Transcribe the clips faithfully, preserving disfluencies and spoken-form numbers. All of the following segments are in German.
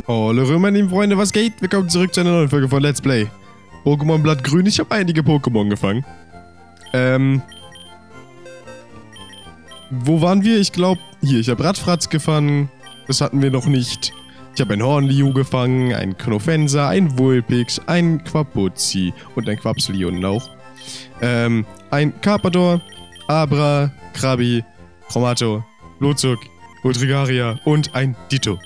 Hallo meine lieben Freunde, was geht? Willkommen zurück zu einer neuen Folge von Let's Play Pokémon Blattgrün. Ich habe einige Pokémon gefangen. Ähm... Wo waren wir? Ich glaube, hier, ich habe Radfratz gefangen. Das hatten wir noch nicht. Ich habe ein Hornliu gefangen, ein Knofensa, ein Vulpix, ein Quapuzzi und ein Quapsli unten auch. Ähm, ein Carpador, Abra, Krabi, Chromato, Blutzug, Ultrigaria und ein Ditto.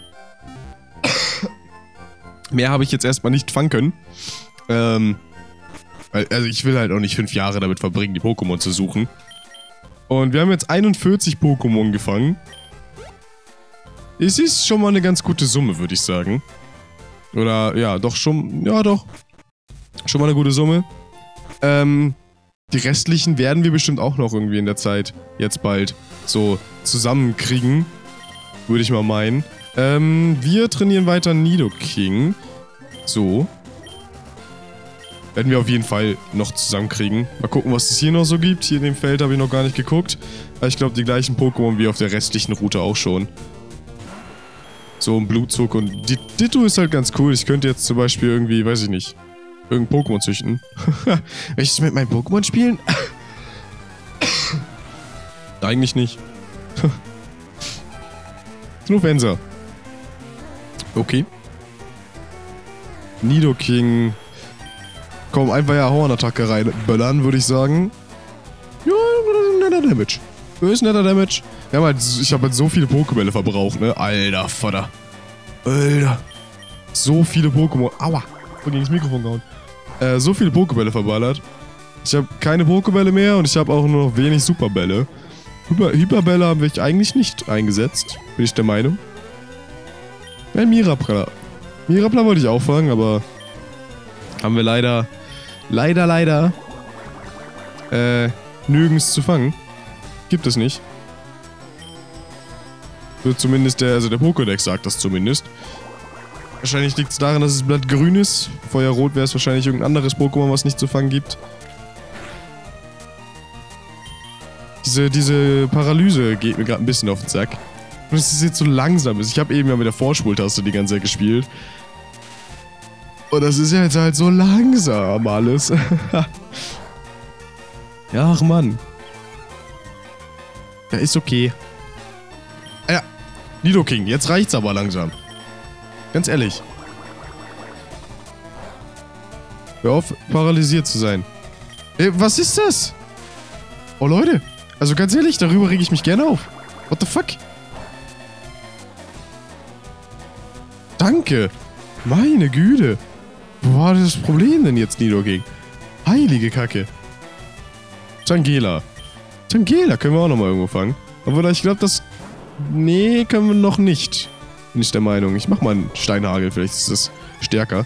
Mehr habe ich jetzt erstmal nicht fangen können. Ähm, also ich will halt auch nicht fünf Jahre damit verbringen, die Pokémon zu suchen. Und wir haben jetzt einundvierzig Pokémon gefangen. Es ist schon mal eine ganz gute Summe, würde ich sagen. Oder, ja, doch schon, ja doch. Schon mal eine gute Summe. Ähm, die restlichen werden wir bestimmt auch noch irgendwie in der Zeit, jetzt bald, so zusammenkriegen. Würde ich mal meinen. Ähm, wir trainieren weiter Nidoking. So. Werden wir auf jeden Fall noch zusammenkriegen. Mal gucken, was es hier noch so gibt. Hier in dem Feld habe ich noch gar nicht geguckt. Aber ich glaube, die gleichen Pokémon wie auf der restlichen Route auch schon. So ein Blutzug und Ditto ist halt ganz cool. Ich könnte jetzt zum Beispiel irgendwie, weiß ich nicht, irgendein Pokémon züchten. Möchtest du mit meinem Pokémon spielen? Eigentlich nicht. Knofensa. Okay. Nidoking. Komm, einfach ja Hornattacke reinböllern, würde ich sagen. Ja, netter Damage. Das ist netter Damage. Wir haben halt, ich habe halt so viele Pokébälle verbraucht, ne? Alter, Vater. Alter. So viele Pokémon. Aua. Ich bin gegen das Mikrofon gehauen. Äh, so viele Pokébälle verballert. Ich habe keine Pokébälle mehr und ich habe auch nur noch wenig Superbälle. Hyper Hyperbälle haben wir eigentlich nicht eingesetzt, bin ich der Meinung. Ein Mirapla. Mirapla wollte ich auch fangen, aber haben wir leider, leider, leider äh, nirgends zu fangen. Gibt es nicht. Wird zumindest der, also der Pokédex sagt das zumindest. Wahrscheinlich liegt es daran, dass es blattgrün ist. Feuerrot wäre es wahrscheinlich irgendein anderes Pokémon, was nicht zu fangen gibt. Diese, diese Paralyse geht mir gerade ein bisschen auf den Sack. Und es ist jetzt so langsam. Ich habe eben ja mit der Vorspultaste die ganze Zeit gespielt. Und das ist ja jetzt halt so langsam alles. Ja, ach Mann. Ja, ist okay. Ja, Nidoking, jetzt reicht's aber langsam. Ganz ehrlich. Hör auf, paralysiert zu sein. Ey, was ist das? Oh, Leute. Also ganz ehrlich, darüber rege ich mich gerne auf. What the fuck? Danke. Meine Güte. Wo war das Problem denn jetzt, Nidoking? Heilige Kacke. Tangela. Tangela können wir auch nochmal irgendwo fangen. Aber ich glaube, das... Nee, können wir noch nicht. Bin ich der Meinung. Ich mach mal einen Steinhagel, vielleicht ist das stärker.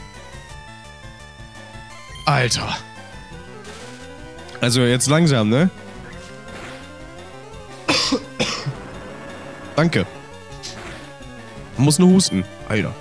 Alter. Also jetzt langsam, ne? Danke. Man muss nur husten. Alter.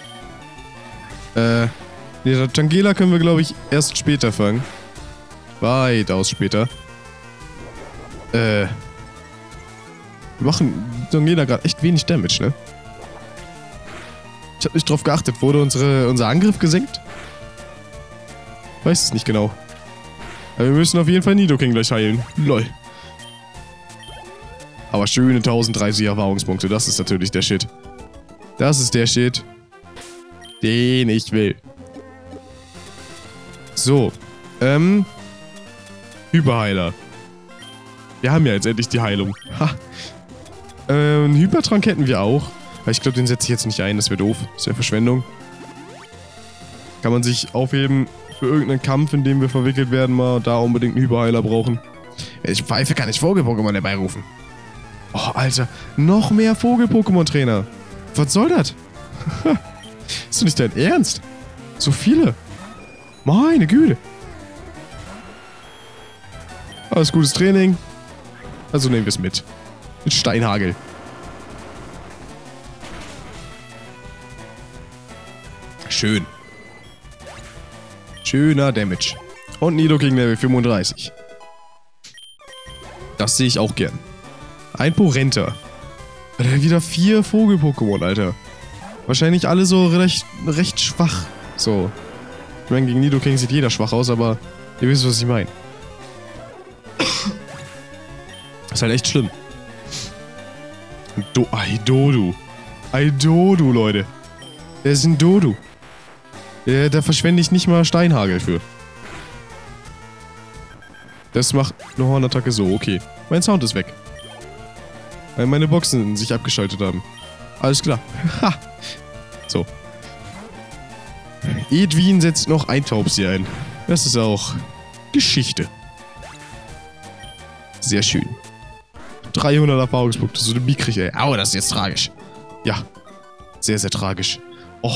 Äh, nee, Tangela können wir, glaube ich, erst später fangen. Weitaus später. Äh. Wir machen Tangela gerade echt wenig Damage, ne? Ich habe nicht drauf geachtet. Wurde unsere, unser Angriff gesenkt? Weiß es nicht genau. Aber wir müssen auf jeden Fall Nidoking gleich heilen. Lol. Aber schöne tausenddreißig Erfahrungspunkte. Das ist natürlich der Shit. Das ist der Shit, den ich will. So. Ähm. Hyperheiler. Wir haben ja jetzt endlich die Heilung. Ha. Ähm, Hypertrank hätten wir auch. Aber ich glaube, den setze ich jetzt nicht ein. Das wäre doof. Das wäre Verschwendung. Kann man sich aufheben für irgendeinen Kampf, in dem wir verwickelt werden, mal da unbedingt einen Hyperheiler brauchen. Ich pfeife, kann ich Vogel-Pokémon dabei rufen. Oh, Alter. Noch mehr Vogel-Pokémon-Trainer. Was soll das? Ist doch nicht dein Ernst? So viele. Meine Güte. Alles gutes Training. Also nehmen wir es mit. Mit Steinhagel. Schön. Schöner Damage. Und Nidoking Level fünfunddreißig. Das sehe ich auch gern. Ein Porenta. Alter, wieder vier Vogel-Pokémon, Alter. Wahrscheinlich alle so recht, recht schwach. So. Ich meine, gegen Nidoking sieht jeder schwach aus, aber ihr wisst, was ich meine. Das ist halt echt schlimm. Do Ein Dodu. Ein Dodu, Leute. Der ist ein Dodu. Der, da verschwende ich nicht mal Steinhagel für. Das macht eine Hornattacke so, okay. Mein Sound ist weg. Weil meine Boxen sich abgeschaltet haben. Alles klar. Ha! So. Edwin setzt noch ein Taubsi ein. Das ist auch Geschichte. Sehr schön. dreihundert Erfahrungspunkte, so eine mickrig, ey. Au, das ist jetzt tragisch. Ja. Sehr, sehr tragisch. Oh.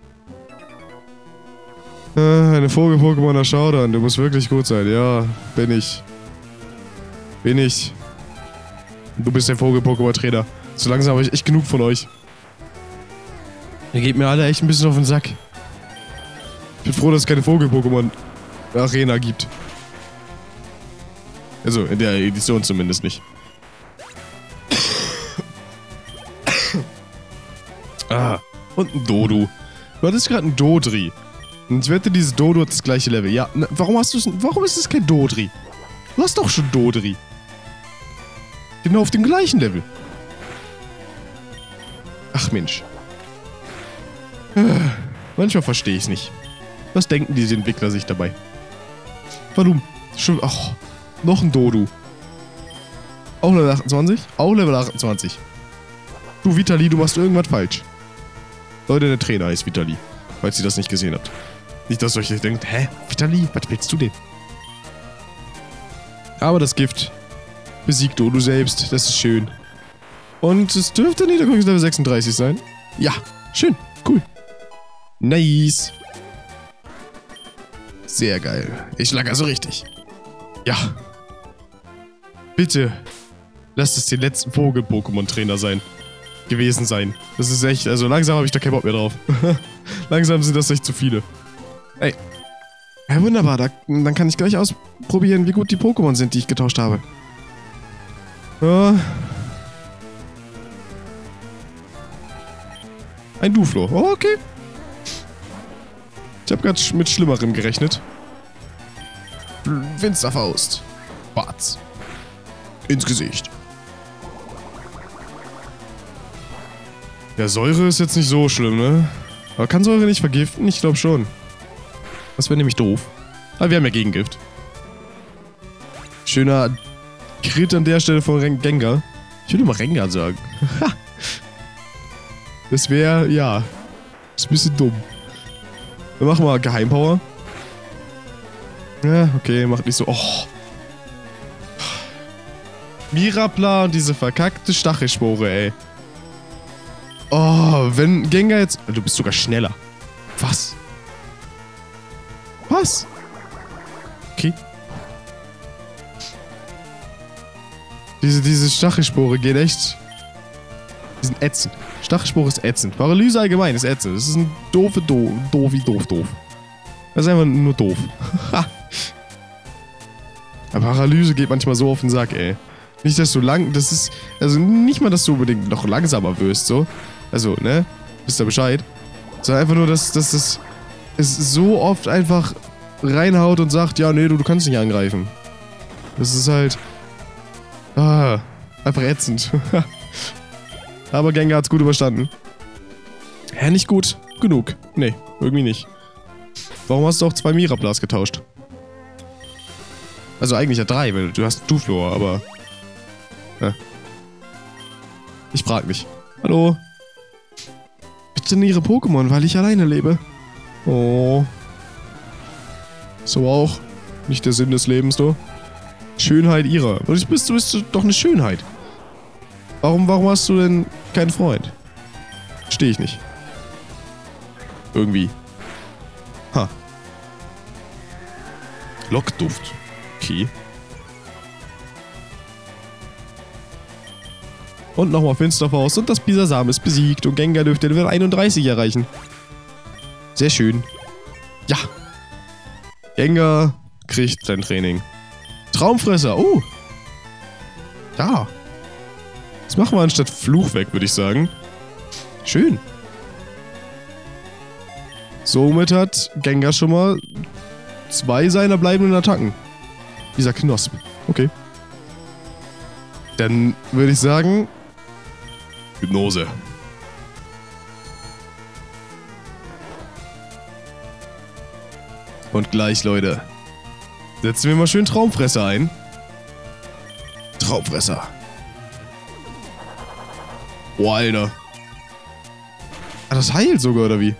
Äh, eine Vogel-Pokémon Showdown. Du musst wirklich gut sein. Ja, bin ich. Bin ich. Du bist der Vogel-Pokémon-Trainer. So langsam habe ich echt genug von euch. Ihr geht mir alle echt ein bisschen auf den Sack. Ich bin froh, dass es keine Vogel-Pokémon-Arena gibt. Also, in der Edition zumindest nicht. Ah, und ein Dodu. Du hattest gerade ein Dodri. Und ich wette, dieses Dodu hat das gleiche Level. Ja, na, warum hast du es... Warum ist es kein Dodri? Du hast doch schon Dodri. Genau auf dem gleichen Level. Ach Mensch. Manchmal verstehe ich es nicht. Was denken diese Entwickler sich dabei? Warum? Schon... Ach, noch ein Dodu. Auch Level achtundzwanzig? Auch Level achtundzwanzig. Du, Vitali, du machst irgendwas falsch. Leute, der Trainer heißt Vitali. Falls ihr das nicht gesehen habt. Nicht, dass ihr euch denkt, hä? Vitali, was willst du denn? Aber das Gift besiegt Dodu selbst. Das ist schön. Und es dürfte Niederkungs-Level sechsunddreißig sein. Ja, schön. Cool. Nice. Sehr geil. Ich lag also richtig. Ja. Bitte. Lasst es den letzten Vogel-Pokémon-Trainer sein. Gewesen sein. Das ist echt, also langsam habe ich da keinen Bock mehr drauf. Langsam sind das echt zu viele. Ey. Ja, wunderbar. Da, dann kann ich gleich ausprobieren, wie gut die Pokémon sind, die ich getauscht habe. Ja. Ein Duflo. Oh, okay. Ich habe gerade mit Schlimmerem gerechnet. Finsterfaust. Batz. Ins Gesicht. Ja, Säure ist jetzt nicht so schlimm, ne? Aber kann Säure nicht vergiften? Ich glaube schon. Das wäre nämlich doof. Aber wir haben ja Gegengift. Schöner Crit an der Stelle von Ren Gengar. Ich würde mal Rengar sagen. Das wäre, ja. Ist ein bisschen dumm. Wir machen mal Geheimpower. Ja, okay, macht nicht so. Oh. Mirapla und diese verkackte Stachelspore, ey. Oh, wenn Gengar jetzt... Du bist sogar schneller. Was? Was? Okay. Diese, diese Stachelspore geht echt... Die sind ätzend. Stachelspore ist ätzend. Paralyse allgemein ist ätzend. Das ist ein doofe doof. Doof wie doof doof. Das ist einfach nur doof. Aber Paralyse geht manchmal so auf den Sack, ey. Nicht, dass du lang... Das ist... Also nicht mal, dass du unbedingt noch langsamer wirst, so. Also, ne? Wisst ihr Bescheid? Sondern einfach nur, dass, dass das es so oft einfach reinhaut und sagt, ja, nee, du, du kannst nicht angreifen. Das ist halt... Ah, einfach ätzend. Aber Gengar hat's gut überstanden. Hä, nicht gut genug. Nee, irgendwie nicht. Warum hast du auch zwei Miraplas getauscht? Also eigentlich ja drei, weil du hast Duflor, aber... Ja. Ich frag mich. Hallo? Bitte ihre Pokémon, weil ich alleine lebe. Oh. So auch. Nicht der Sinn des Lebens, du. Schönheit ihrer. Du bist, du bist doch eine Schönheit. Warum, warum hast du denn keinen Freund? Verstehe ich nicht. Irgendwie. Ha. Lockduft. Okay. Und nochmal Finsterfaust und das Bisasam ist besiegt und Gengar dürfte Level einunddreißig erreichen. Sehr schön. Ja. Gengar kriegt sein Training. Traumfresser. Oh. Ja. Das machen wir anstatt Fluch weg, würde ich sagen. Schön. Somit hat Gengar schon mal zwei seiner bleibenden Attacken. Dieser Knosp. Okay. Dann würde ich sagen... Hypnose. Und gleich, Leute. Setzen wir mal schön Traumfresser ein. Traumfresser. Oh, Alter. Ah, das heilt sogar, oder wie?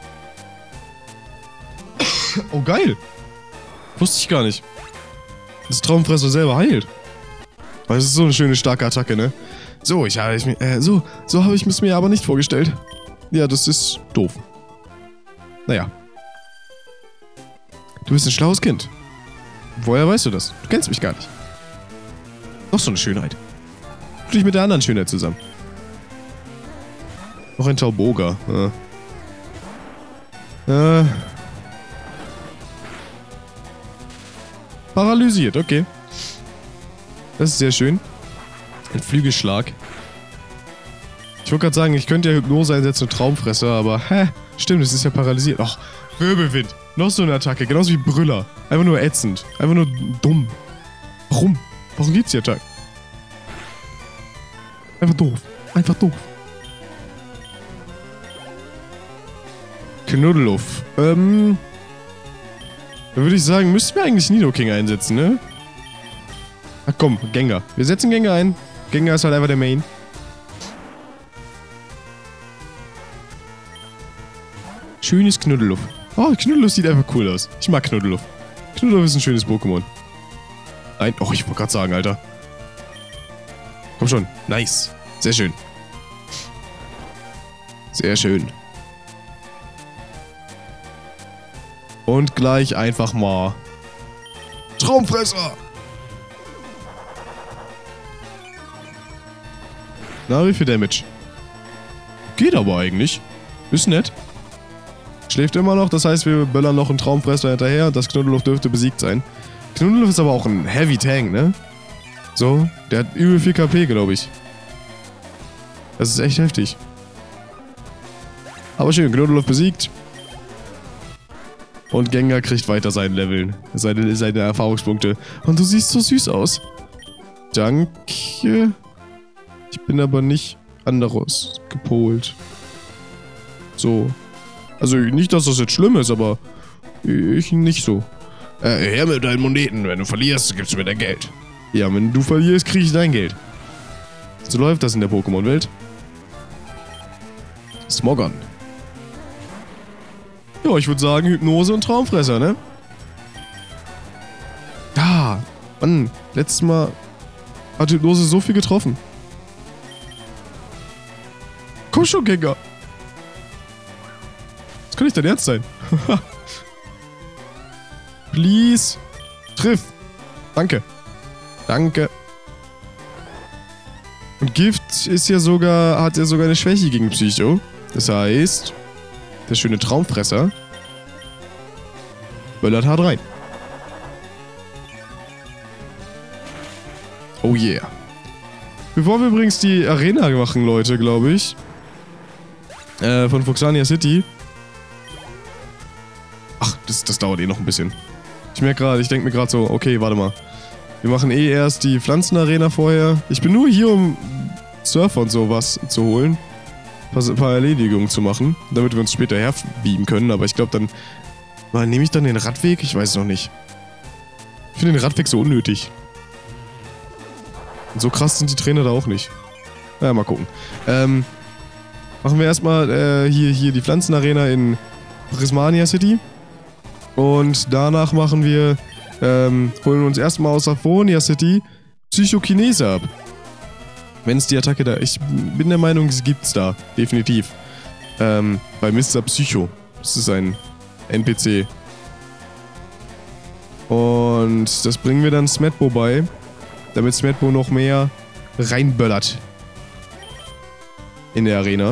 Oh, geil. Wusste ich gar nicht. Das Traumfresser selber heilt. Aber das ist so eine schöne, starke Attacke, ne? So, ich habe ich mir, äh, so, so habe ich es mir aber nicht vorgestellt. Ja, das ist doof. Naja. Du bist ein schlaues Kind. Woher weißt du das? Du kennst mich gar nicht. Noch so eine Schönheit. Tu dich mit der anderen Schönheit zusammen. Noch ein Tauboga. Ja. Äh. Paralysiert, okay. Das ist sehr schön. Ein Flügelschlag. Ich wollte gerade sagen, ich könnte ja Hypnose einsetzen und Traumfresser, aber hä? Stimmt, es ist ja paralysiert. Ach, Wirbelwind. Noch so eine Attacke, genauso wie Brüller. Einfach nur ätzend. Einfach nur dumm. Warum? Warum gibt's die Attacke? Einfach doof. Einfach doof. Knuddeluff. Ähm. Dann würde ich sagen, müssten wir eigentlich Nidoking einsetzen, ne? Ach komm, Gengar. Wir setzen Gengar ein. Gengar ist halt einfach der Main. Schönes Knuddeluff. Oh, Knuddeluff sieht einfach cool aus. Ich mag Knuddeluff. Knuddeluff ist ein schönes Pokémon. Ein. Oh, ich wollte gerade sagen, Alter. Komm schon. Nice. Sehr schön. Sehr schön. Und gleich einfach mal... Traumfresser! Na, wie viel Damage? Geht aber eigentlich. Ist nett. Schläft immer noch, das heißt, wir böllern noch einen Traumfresser hinterher und das Knuddeluff dürfte besiegt sein. Knuddeluff ist aber auch ein Heavy Tank, ne? So, der hat übel viel K P, glaube ich. Das ist echt heftig. Aber schön, Knuddeluff besiegt. Und Gengar kriegt weiter sein Leveln, seine, seine Erfahrungspunkte. Und du siehst so süß aus. Danke. Ich bin aber nicht anderes gepolt. So. Also nicht, dass das jetzt schlimm ist, aber ich nicht so. Äh, her mit deinen Moneten. Wenn du verlierst, gibst du mir dein Geld. Ja, wenn du verlierst, krieg ich dein Geld. So läuft das in der Pokémon-Welt. Smogon. Ja, ich würde sagen Hypnose und Traumfresser, ne? Ah, Mann. Letztes Mal hat Hypnose so viel getroffen. Komm schon, Gengar. Das kann nicht dein Ernst sein. Please. Triff. Danke. Danke. Und Gift ist ja sogar, hat ja sogar eine Schwäche gegen Psycho. Das heißt, der schöne Traumfresser böllert hart rein. Oh yeah. Bevor wir übrigens die Arena machen, Leute, glaube ich, äh, von Fuxania City. Ach, das, das dauert eh noch ein bisschen. Ich merke gerade, ich denke mir gerade so, okay, warte mal. Wir machen eh erst die Pflanzenarena vorher. Ich bin nur hier, um Surfer und sowas zu holen. Ein paar Erledigungen zu machen, damit wir uns später herbeamen können. Aber ich glaube dann... Mal, nehme ich dann den Radweg? Ich weiß es noch nicht. Ich finde den Radweg so unnötig. Und so krass sind die Trainer da auch nicht. Ja, mal gucken. Ähm... Machen wir erstmal äh, hier, hier die Pflanzenarena in Prismania City. Und danach machen wir, ähm, holen wir uns erstmal aus Aphonia City Psychokinese ab. Wenn es die Attacke da... Ich bin der Meinung, sie gibt's da. Definitiv. Ähm, bei Mister Psycho. Das ist ein N P C. Und das bringen wir dann Smetbo bei. Damit Smetbo noch mehr reinböllert. In der Arena.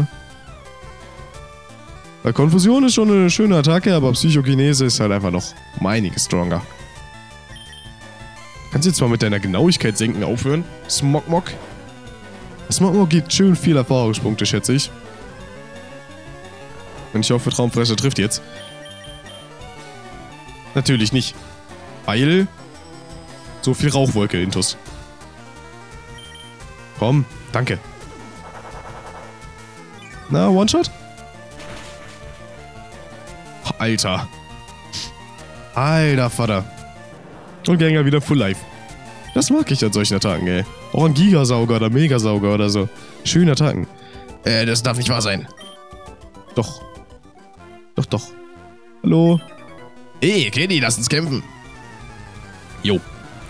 Weil Konfusion ist schon eine schöne Attacke, aber Psychokinese ist halt einfach noch um einiges stronger. Kannst du jetzt mal mit deiner Genauigkeit senken aufhören? Smogmog. Smogmog gibt schön viel Erfahrungspunkte, schätze ich. Und ich hoffe, Traumfresser trifft jetzt. Natürlich nicht. Weil... So viel Rauchwolke, Intus. Komm, danke. Na, One-Shot? Alter. Alter Vater. Und Gengar wieder Full Life. Das mag ich an solchen Attacken, ey. Auch ein Gigasauger oder Megasauger oder so. Schöne Attacken. Äh, das darf nicht wahr sein. Doch. Doch, doch. Hallo? Ey, Kenny, lass uns kämpfen. Jo.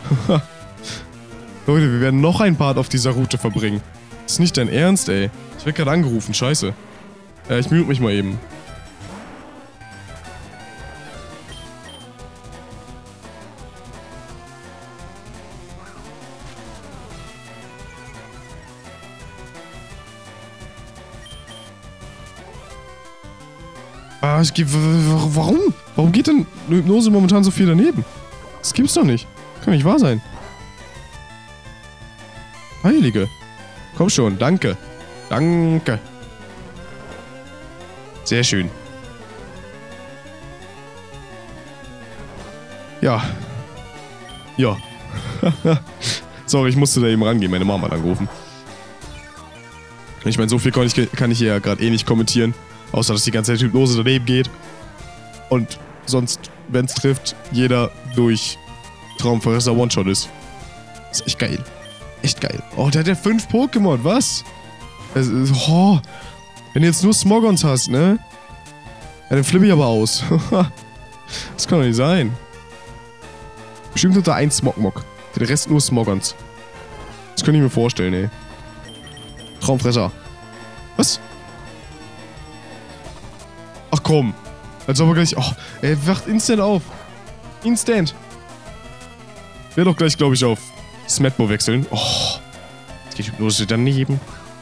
Leute, wir werden noch ein Part auf dieser Route verbringen. Das ist nicht dein Ernst, ey. Ich werde gerade angerufen, scheiße. Äh, ich mute mich mal eben. Ah, ich geh, warum? Warum geht denn Hypnose momentan so viel daneben? Das gibt's doch nicht. Kann nicht wahr sein. Heilige. Komm schon, danke. Danke. Sehr schön. Ja. Ja. Sorry, ich musste da eben rangehen. Meine Mama hat angerufen. Ich meine, so viel kann ich, kann ich hier ja gerade eh nicht kommentieren. Außer, dass die ganze Zeit Hypnose daneben geht. Und sonst, wenn es trifft, jeder durch Traumfresser One-Shot ist. Das ist echt geil. Echt geil. Oh, der hat ja fünf Pokémon, was? Das ist, oh. Wenn du jetzt nur Smogons hast, ne? Ja, dann flippe ich aber aus. Das kann doch nicht sein. Bestimmt hat er ein Smogmog. Der Rest nur Smogons. Das könnte ich mir vorstellen, ey. Traumfresser. Was? Ach komm. Als ob er gleich... Oh, er wacht instant auf. Instant. Ich werde doch gleich, glaube ich, auf Smetbo wechseln. Oh. Jetzt geht Hypnose daneben.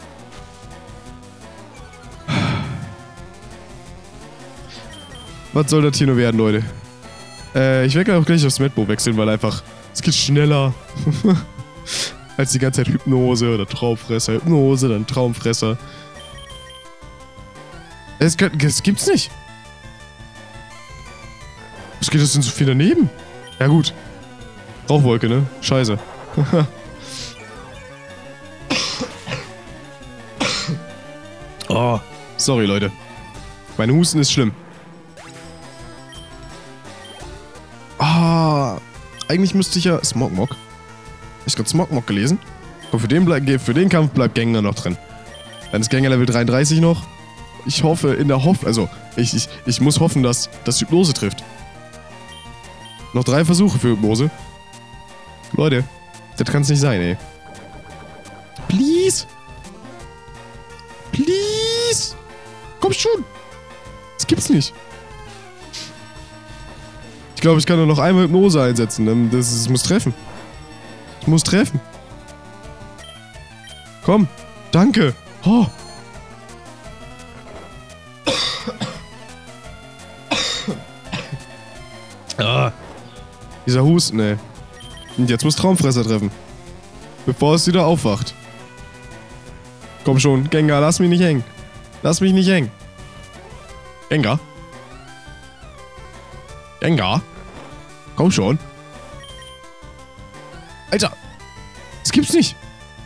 Was soll das hier nur werden, Leute? Äh, ich werde auch gleich auf Smetbo wechseln, weil einfach... Es geht schneller. Als die ganze Zeit Hypnose oder Traumfresser. Hypnose, dann Traumfresser. Es, es gibt's nicht. Was geht das denn so viel daneben? Ja gut. Rauchwolke, ne? Scheiße. Oh, sorry, Leute. Mein Husten ist schlimm. Ah, eigentlich müsste ich ja... Smogmog? Hab ich gerade Smogmog gelesen? Und für den, bleib, für den Kampf bleibt Gengar noch drin. Dann ist Gengar Level dreiunddreißig noch. Ich hoffe, in der Hoffnung... Also, ich, ich, ich muss hoffen, dass das Hypnose trifft. Noch drei Versuche für Hypnose. Leute, das kann's nicht sein, ey. Please? Please? Komm schon! Das gibt's nicht. Ich glaube, ich kann nur noch einmal Hypnose einsetzen. Das, das muss treffen. Ich muss treffen. Komm. Danke. Oh. Ah. Dieser Husten, ey. Und jetzt muss Traumfresser treffen. Bevor es wieder aufwacht. Komm schon, Gengar, lass mich nicht hängen. Lass mich nicht hängen. Gengar? Gengar? Komm schon. Alter. Das gibt's nicht.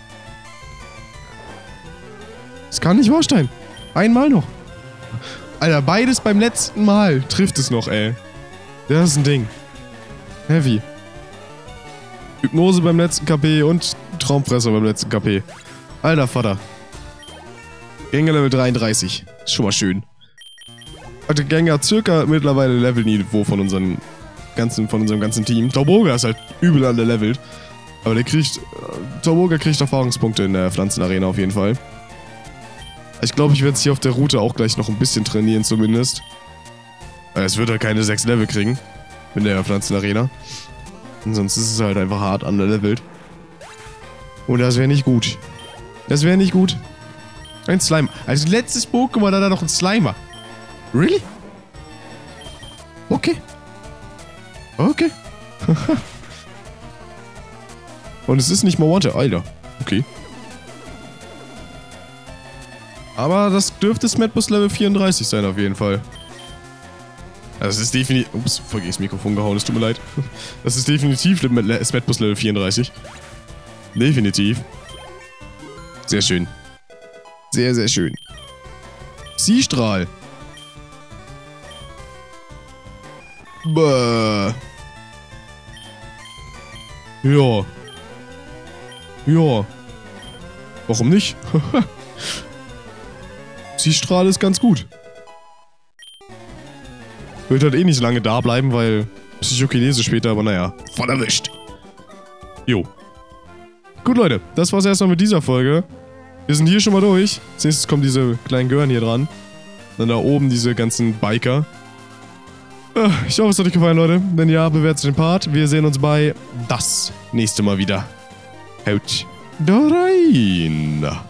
Das kann nicht wahr sein. Einmal noch. Alter, beides beim letzten Mal trifft es noch, ey. Das ist ein Ding. Heavy. Hypnose beim letzten K P und Traumfresser beim letzten K P. Alter Vater. Gengar Level dreiunddreißig. Ist schon mal schön. Hatte Gengar circa mittlerweile Levelniveau von unseren ganzen, von unserem ganzen Team. Tauboga ist halt übel underlevelt. Aber der kriegt... Äh, Tauboga kriegt Erfahrungspunkte in der Pflanzenarena auf jeden Fall. Ich glaube, ich werde es hier auf der Route auch gleich noch ein bisschen trainieren zumindest. Es wird halt keine sechs Level kriegen. In der Pflanzenarena. Und sonst ist es halt einfach hart underlevelt. Und das wäre nicht gut. Das wäre nicht gut. Ein Slime. Als letztes Pokémon hat er noch ein Slimer. Really? Okay. Okay. Und es ist nicht mal One-Shot. Alter. Okay. Aber das dürfte Smetbus Level vierunddreißig sein auf jeden Fall. Das ist definitiv... Ups, voll gegen das Mikrofon gehauen, es tut mir leid. Das ist definitiv Smetbus Level vierunddreißig. Definitiv. Sehr schön. Sehr, sehr schön. Psystrahl. Bäh. Ja. Ja. Warum nicht? Psystrahl ist ganz gut. Wird halt eh nicht lange da bleiben, weil Psychokinese später, aber naja. Voll erwischt. Jo. Gut, Leute. Das war's erstmal mit dieser Folge. Wir sind hier schon mal durch. Als nächstes kommen diese kleinen Gören hier dran. Dann da oben diese ganzen Biker. Ich hoffe, es hat euch gefallen, Leute. Wenn ja, bewertet den Part. Wir sehen uns bei das nächste Mal wieder. Haut da rein.